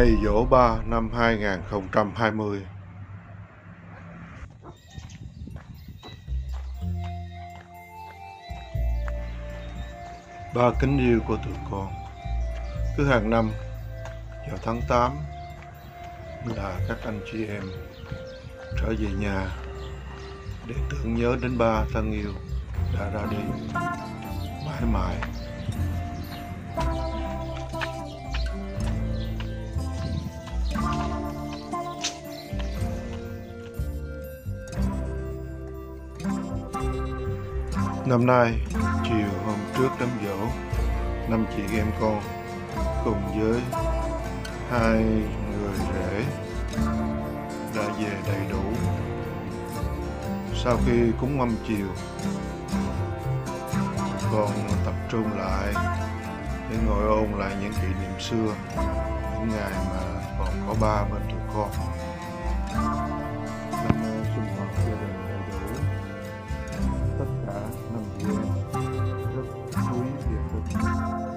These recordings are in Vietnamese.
Ngày Giỗ Ba năm 2020. Ba kính yêu của tụi con, cứ hàng năm vào tháng 8 là các anh chị em trở về nhà để tưởng nhớ đến ba thân yêu đã ra đi mãi mãi. Năm nay, chiều hôm trước đám giỗ, 5 chị em con cùng với 2 người rể đã về đầy đủ. Sau khi cúng mâm chiều, con tập trung lại để ngồi ôn lại những kỷ niệm xưa, những ngày mà còn có ba bên tụi con. Năm nay sum họp gia đình đầy đủ, tất cả 5 chị em rất quý việc của mình.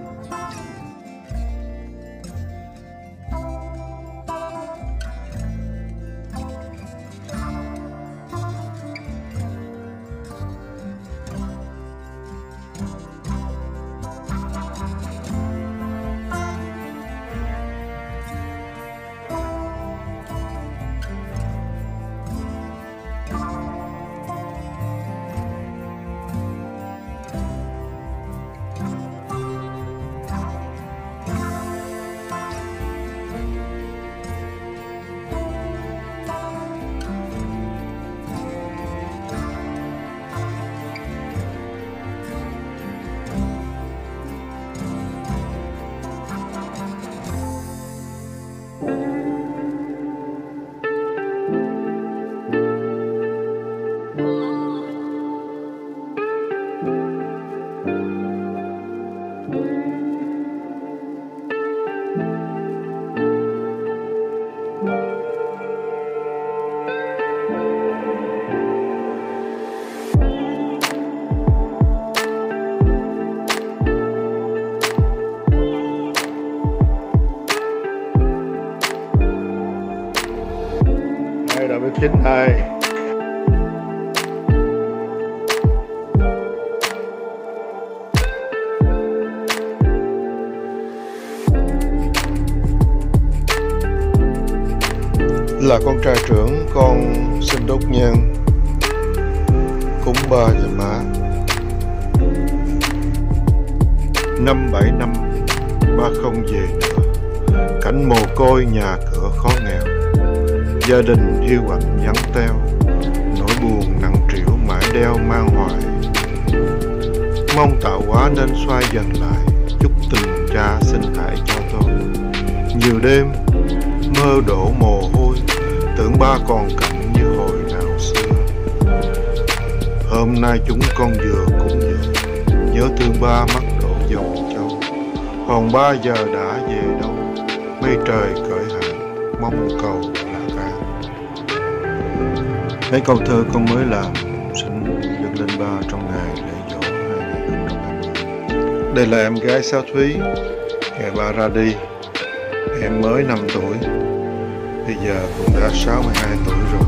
Đã biết chính ai là con trai trưởng. Con xin đốt nhang cúng ba và má. 5-7 năm ba không về nữa, cảnh mồ côi nhà cửa khó nghèo, gia đình hiu quạnh vắng teo, nỗi buồn nặng trĩu mãi đeo mang hoài. Mong tạo hóa nên xoay dần lại, chúc tình cha xin hãy cho tôi. Nhiều đêm mơ đổ mồ hôi, tưởng ba còn cạnh như hồi nào xưa. Hôm nay chúng con vừa cũng vừa, nhớ thương ba mắt đổ dòng châu. Còn ba giờ đã về đâu, mây trời cởi hẳn, mong cầu là ca. Mấy câu thơ con mới làm xin dâng lên ba trong ngày lễ giỗ 2020. Đây là em gái Sao Thúy, ngày ba ra đi. Em mới 5 tuổi, bây giờ cũng đã 62 tuổi rồi.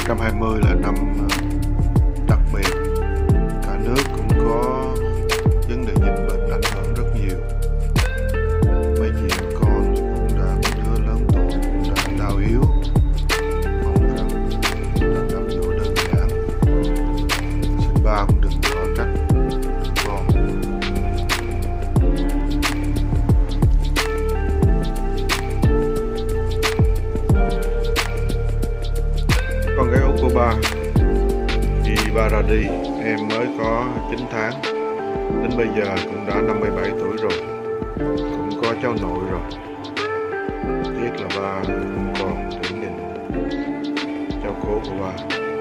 2020 là năm đặc biệt. Cả nước cũng có vấn đề dịch bệnh ảnh hưởng rất nhiều. Mấy chị em con cũng đã có đứa lớn tuổi cũng đã đau yếu. Mong rằng đang gặp dỗ đơn giản. Xin ba cũng đừng có trách con. Con gái út của ba, khi ba ra đi em mới có 9 tháng, đến bây giờ cũng đã 57 tuổi rồi, cũng có cháu nội rồi. Tiếc là ba không còn để nhìn cháu cố của ba.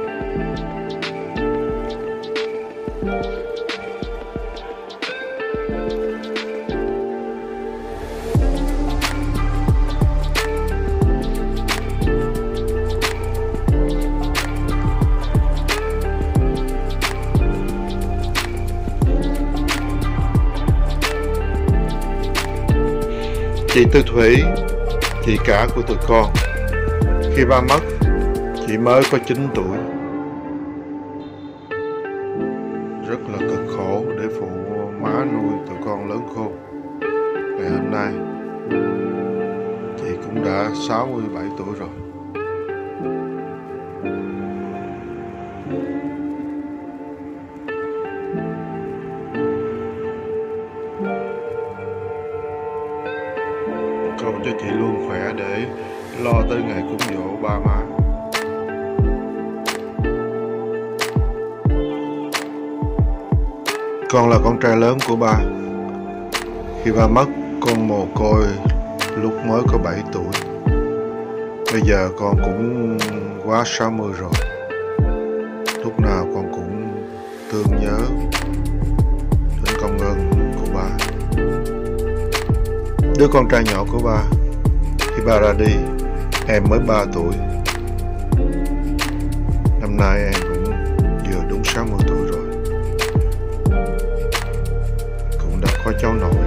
Chị Tư Thủy, chị cả của tụi con, khi ba mất, chị mới có 9 tuổi. Rất là cực khổ để phụ má nuôi tụi con lớn khôn. Ngày hôm nay, chị cũng đã 67 tuổi rồi. Cầu cho chị luôn khỏe để lo tới ngày cúng giỗ ba má. Con là con trai lớn của ba. Khi ba mất, con mồ côi lúc mới có 7 tuổi. Bây giờ con cũng quá 60 rồi. Lúc nào con cũng thương nhớ đến công ơn của ba. Đứa con trai nhỏ của ba, khi ba ra đi, em mới 3 tuổi. Năm nay em cũng vừa đúng 60 tuổi rồi. Cũng đã có cháu nội.